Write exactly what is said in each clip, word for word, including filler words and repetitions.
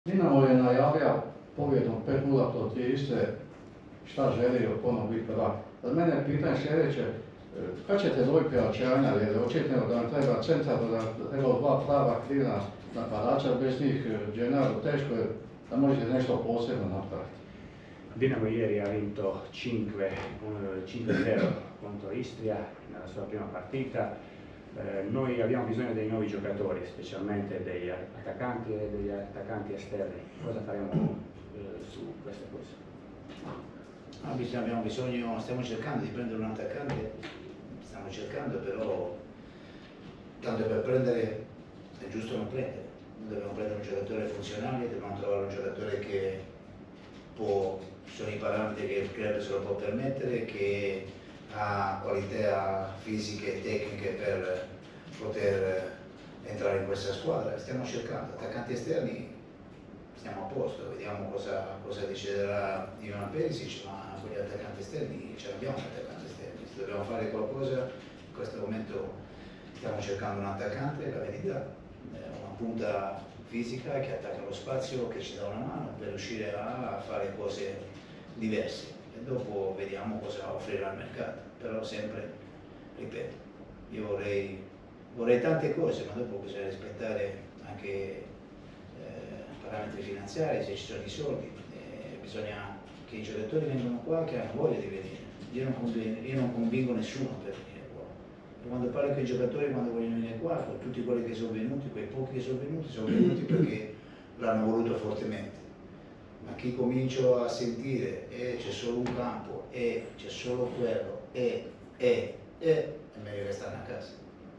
Dinamo je najavio pobjedom pet nula protiv Istre, šta želio ponovno biti prvak. Za mene je pitanje sljedeće, kad ćete dobiti pojačanja, jer je očitno da vam treba centar, da treba dva prava aktivna napadača, bez njih Gennaro teško je da možete nešto posebno napraviti. Dinamo ieri ha vinto cinque zero contro Istria nella sua prima partita. Eh, noi abbiamo bisogno dei nuovi giocatori, specialmente degli attaccanti e degli attaccanti esterni. Cosa faremo eh, su queste cose? No, abbiamo bisogno, stiamo cercando di prendere un attaccante, stiamo cercando però, tanto per prendere è giusto non prendere, dobbiamo prendere un giocatore funzionale, dobbiamo trovare un giocatore che può, sono i parametri che il club se lo può permettere, che ha qualità fisiche e tecniche per poter entrare in questa squadra. Stiamo cercando attaccanti esterni, stiamo a posto, vediamo cosa, cosa deciderà Ivan Perisic, ma con gli attaccanti esterni ce l'abbiamo gli attaccanti esterni. Se dobbiamo fare qualcosa, in questo momento stiamo cercando un attaccante, la verità, una punta fisica che attacca lo spazio, che ci dà una mano per riuscire a fare cose diverse. E dopo vediamo cosa offrire al mercato, però sempre, ripeto, io vorrei, vorrei tante cose, ma dopo bisogna rispettare anche eh, parametri finanziari, se ci sono i soldi, eh, bisogna che i giocatori vengano qua che hanno voglia di venire. Io non, convinco, io non convinco nessuno per venire qua. E quando parlo con i giocatori, quando vogliono venire qua, con tutti quelli che sono venuti, quei pochi che sono venuti, sono venuti perché l'hanno voluto fortemente. Ma chi comincio a sentire e eh, c'è solo un campo, e eh, c'è solo quello, e e e è meglio che stanno a casa.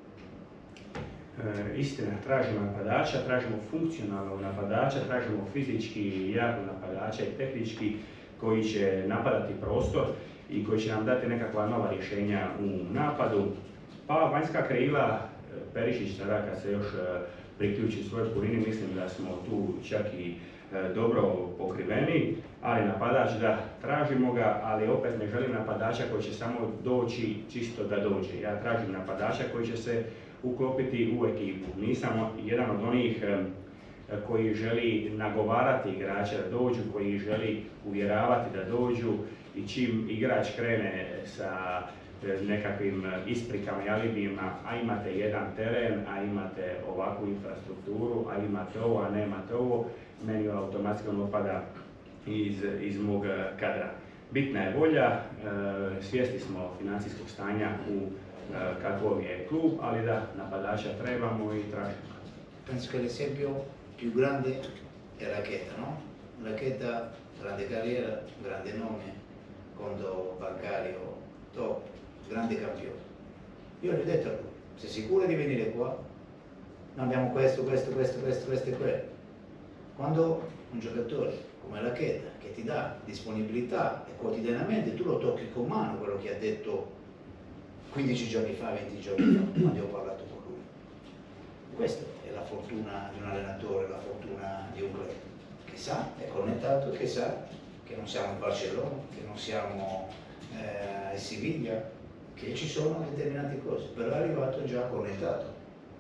E, istina, tražimo napadača, tražimo funkcionalnog napadača, tražimo fizički jakog napadača i tehnički koji će napadati prostor i koji će nam dati nekakva nova rješenja u napadu. Pa vanjska krila, Perišić tada kad se još priključi svojoj punini, mislim da smo tu čak i dobro pokriveni, ali napadač da, tražimo ga, ali opet ne želim napadača koji će samo doći čisto da dođe. Ja tražim napadača koji će se uklopiti u ekipu. Nisam jedan od onih koji želi nagovarati igrača da dođu, koji želi uvjeravati da dođu i čim igrač krene sa nekakvim isprikama i alibijima, a imate jedan teren, a imate ovakvu infrastrukturu, a imate ovo, a nemate ovo, meni automatski ono pada iz, iz mog kadra. Bitna je volja, svjesni smo financijskog stanja u kakvog je klub, ali da, napadača trebamo i tražimo. Penso che l'esempio più grande è Racketa, no? Racketa, grande carriera, grande nome, conto bancario, top, grande campione. Io gli ho detto a lui, sei sicuro di venire qua? Noi abbiamo questo, questo, questo, questo, questo e quello. Quando un giocatore come Racketa, che ti dà disponibilità e quotidianamente tu lo tocchi con mano, quello che ha detto quindici giorni fa, venti giorni fa, quando ho parlato con lui. Questa è la fortuna di un allenatore, la fortuna di un club, che sa, è connettato, che sa che non siamo in Barcellona, che non siamo eh, in Siviglia, che ci sono determinate cose, però è arrivato già connettato.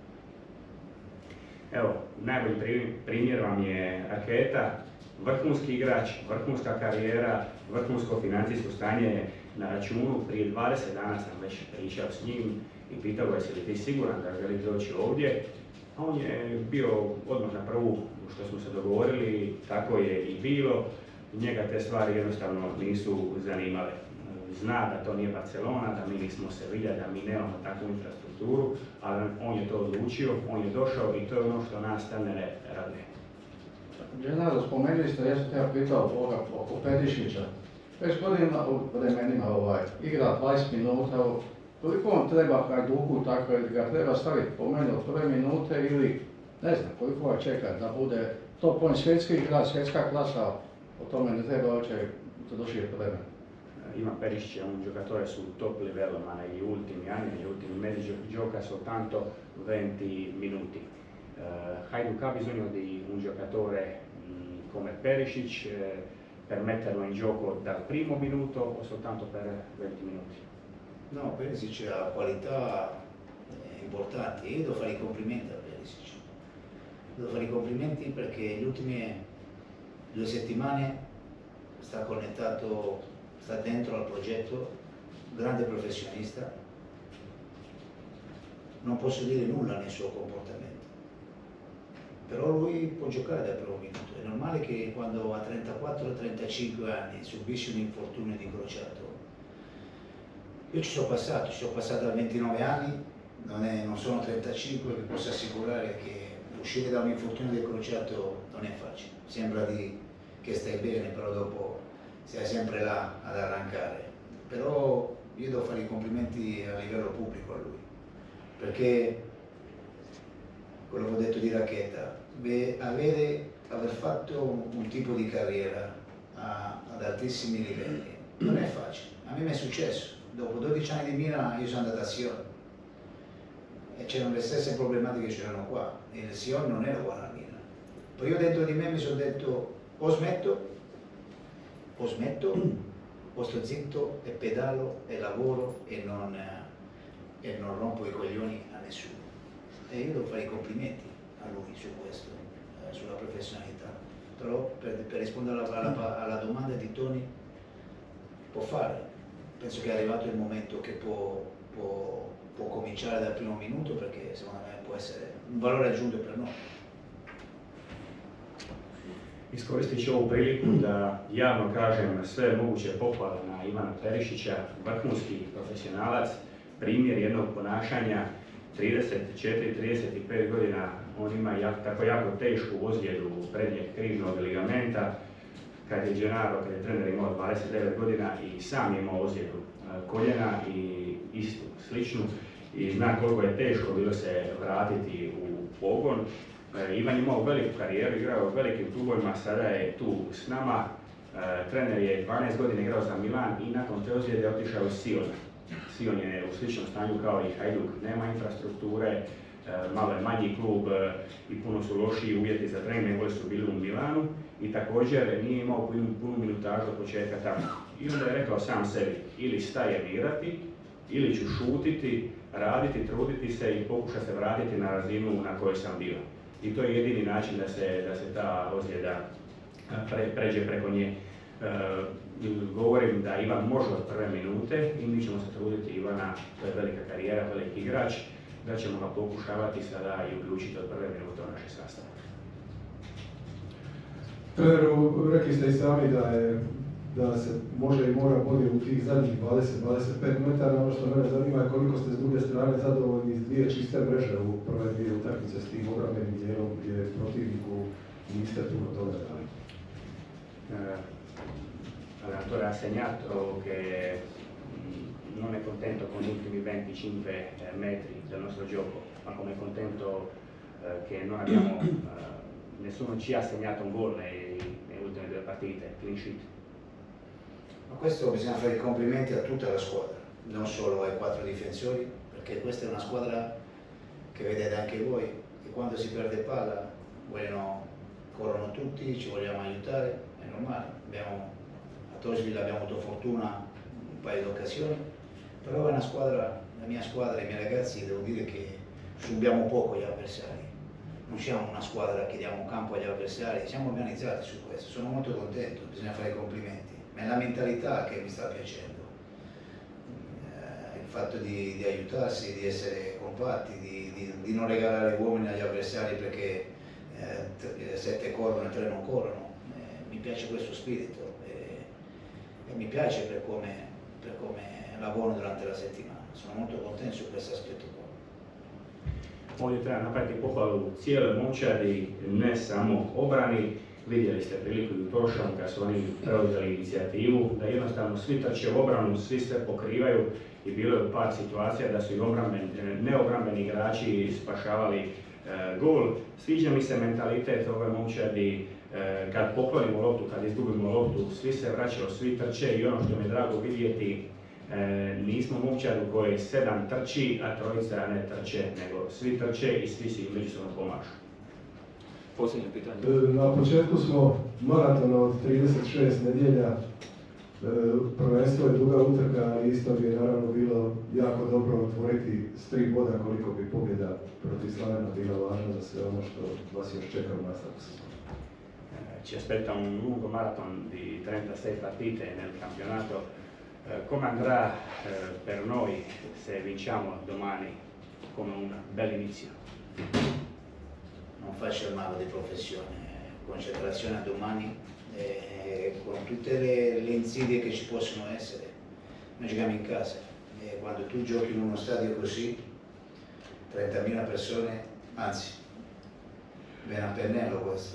Evo, najbolji primjer vam je Raketa, vrhunski igrač, vrhunska karijera, vrhunsko financijsko stanje na računu. Prije dvadeset dana sam već pričao s njim i pitao ga jesi li ti siguran da želi doći ovdje. A on je bio odmah na prvu što smo se dogovorili, tako je i bilo. Njega te stvari jednostavno nisu zanimale. Zna da to nije Barcelona, da mi nismo Sevilla, da mi nemamo takvu infrastrukturu, ali on je to odlučio, on je došao i to je ono što nas trenere raduje. Gennaro, spomenuli ste, ja sam te ja pitao ovoga, oko Perišića. Već godina u vremenima ovaj, igra dvadeset minuta, koliko on treba Hajduku, tako ga treba staviti po meni od prve minute ili ne znam koliko ga čeka da bude top point svjetski igrač, svjetska klasa, o tome ne treba oče da došli vremena. Ivan Perišić è un giocatore sul top livello, ma negli ultimi anni, negli ultimi mesi gioca soltanto venti minuti. Uh, Hajduka ha bisogno di un giocatore mh, come Perišić eh, per metterlo in gioco dal primo minuto o soltanto per venti minuti? No, Perišić ha qualità importanti e io devo fare i complimenti a Perišić. Devo fare i complimenti perché gli ultimi due settimane, sta connettato, sta dentro al progetto, grande professionista, non posso dire nulla nel suo comportamento, però lui può giocare dal primo minuto. È normale che quando a trentaquattro trentacinque anni subisce un infortunio di crociato, io ci sono passato, ci sono passato a ventinove anni, non, è, non sono trentacinque, vi posso assicurare che uscire da un infortunio del crociato non è facile, sembra di, che stai bene, però dopo sei sempre là ad arrancare. Però io devo fare i complimenti a livello pubblico a lui, perché quello che ho detto di racchetta, beh, avere, aver fatto un, un tipo di carriera a, ad altissimi livelli non è facile. A me mi è successo, dopo dodici anni di Milan io sono andato a Sion e c'erano le stesse problematiche che c'erano qua, e il Sion non era uguale a Milan. Poi io dentro di me mi sono detto o smetto, o smetto, o sto zitto e pedalo e lavoro e non, e non rompo i coglioni a nessuno. E io devo fare i complimenti a lui su questo, eh, sulla professionalità. Però per, per rispondere alla, alla, alla domanda di Tony, può fare. Penso che è arrivato il momento che può, può, può cominciare dal primo minuto, perché secondo me può essere un valore aggiunto per noi. Iskoristit ću ovu priliku da javno kažem sve moguće pohvale na Ivana Perišića, vrhunski profesionalac, primjer jednog ponašanja, trideset četiri trideset pet godina, on ima jak, tako jako tešku ozljedu prednjeg križnog ligamenta. Kad je Gennaro, kad je trener imao dvadeset devet godina i sam imao ozljedu koljena i istu, sličnu, i zna koliko je teško bilo se vratiti u pogon. Ivan je imao veliku karijeru, igrao u velikim klubovima, sada je tu s nama. Trener je dvanaest godina igrao za Milan i nakon te ozljede otišao iz Siona. Sion je u sličnom stanju kao i Hajduk, nema infrastrukture, malo je manji klub i puno su lošiji uvjeti za trening nego su bili u Milanu, i također nije imao punu, punu minutažu od početka tamo. I onda je rekao sam sebi, ili stajem igrati, ili ću šutiti, raditi, truditi se i pokušati se vratiti na razinu na kojoj sam bio. I to je jedini način da se, da se ta ozljeda pre, pređe preko nje. E, govorim da Ivan može od prve minute i mi ćemo se truditi Ivana, to je velika karijera, veliki igrač, da ćemo ga pokušavati sada i uključiti od prve minute u naše sastave. Treneru, rekli ste i sami da, je, da se može i mora bolje u tih zadnjih dvadeset do dvadeset pet metara. Ono što mene zanima je koliko ste s druge strane zadovoljni iz dvije čiste mreže u prve dvije utakmice s tim obrambenim dijelom gdje protivniku niste puno toga dali. Uh, Allenatore ha assegnato che non è contento con gli ultimi venticinque metri del nostro gioco, ma come è contento uh, che non abbiamo, uh, nessuno ci ha assegnato un gol nei, nelle ultime due partite, clean sheet. Ma questo bisogna fare i complimenti a tutta la squadra, non solo ai quattro difensori, perché questa è una squadra che vedete anche voi, che quando si perde palla vogliono, corrono tutti, ci vogliamo aiutare, è normale. Abbiamo, a Tosville abbiamo avuto fortuna un paio di occasioni, però è una squadra, la mia squadra e i miei ragazzi, devo dire che subiamo poco gli avversari. Non siamo una squadra che diamo campo agli avversari, siamo organizzati su questo, sono molto contento, bisogna fare i complimenti. Ma è la mentalità che mi sta piacendo, eh, il fatto di, di aiutarsi, di essere compatti, di, di, di non regalare uomini agli avversari perché eh, sette corrono e tre non corrono. Eh, mi piace questo spirito e, e mi piace per come, per come lavoro durante la settimana, sono molto contento su questo aspetto qua. Ovdje treba napraviti pohvalu cijele momčadi, ne samo obrani. Vidjeli ste priliku i u prošlom kad su oni preuzeli inicijativu, da jednostavno svi trče u obranu, svi sve pokrivaju i bilo je par situacija da su i obramben, neobrambeni igrači spašavali e, gol. Sviđa mi se mentalitet ove momčadi, e, kad poklonimo loptu, kad izgubimo loptu, svi se vraćaju, svi trče i ono što mi je drago vidjeti, e, nismo momčad u kojoj sedam trči, a trojica ne trče, nego svi trče i svi si međusobno pomažu. Posljednje pitanje. Na početku smo maratona od trideset šest nedjelja, prvenstvo je duga utrka, ali isto bi je naravno bilo jako dobro otvoriti s tri boda koliko bi pobjeda protiv Slavena bila važna za sve ono što vas još čeka u nastavku sezone. ci aspetta un lungo marathon di trentasei partite nel campionato. Eh, come andrà eh, per noi se vinciamo domani come un bel inizio? Non faccio il mago di professione, concentrazione a domani, eh, con tutte le, le insidie che ci possono essere. Noi giochiamo in casa e quando tu giochi in uno stadio così, trentamila persone, anzi, viene a pennello questo.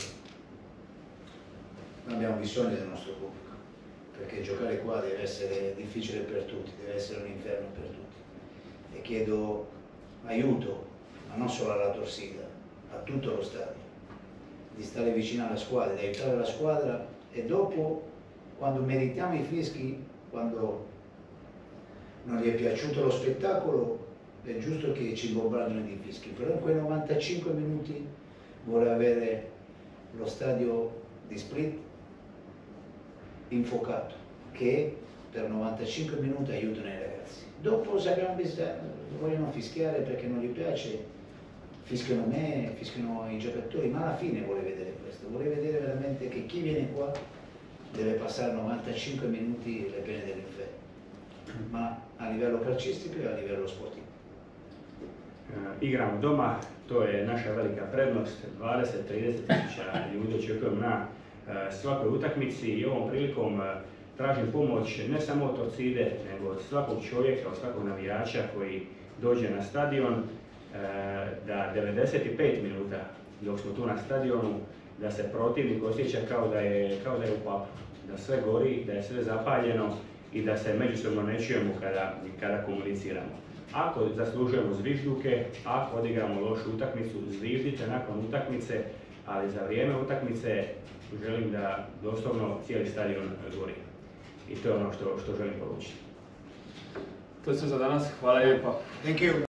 Noi abbiamo bisogno del nostro pubblico, perché giocare qua deve essere difficile per tutti, deve essere un inferno per tutti. E chiedo aiuto, ma non solo alla Torsida, a tutto lo stadio, di stare vicino alla squadra, di aiutare la squadra e dopo, quando meritiamo i fischi, quando non gli è piaciuto lo spettacolo, è giusto che ci bombardino di fischi, però in quei novantacinque minuti vuole avere lo stadio di Split infuocato, che per novantacinque minuti aiutano i ragazzi. Dopo se abbiamo bisogno, vogliono fischiare perché non gli piace, fischiano me, fischiano i giocatori, ma alla fine vuole vedere questo, vuole vedere veramente che chi viene qua deve passare novantacinque minuti le pene dell'inferno, ma a livello calcistico e a livello sportivo. Igramo doma, to je naša velika prednost, dvadeset trideset tisuća ljudi očekujemo na svakoj utakmici i ovom prilikom tražim pomoć ne samo od Torcide, nego od svakog čovjeka, od svakog navijača koji dođe na stadion, da devedeset pet minuta dok smo tu na stadionu, da se protivnik osjeća kao da je, kao da je u papu, da sve gori, da je sve zapaljeno i da se međusobno ne čujemo kada, kada komuniciramo. Ako zaslužujemo zvižduke, ako odigramo lošu utakmicu, zviždite nakon utakmice, ali za vrijeme utakmice želim da doslovno cijeli stadion gori. I to je ono što, što želim poručiti. To je sve za danas. Hvala lijepa. Thank you.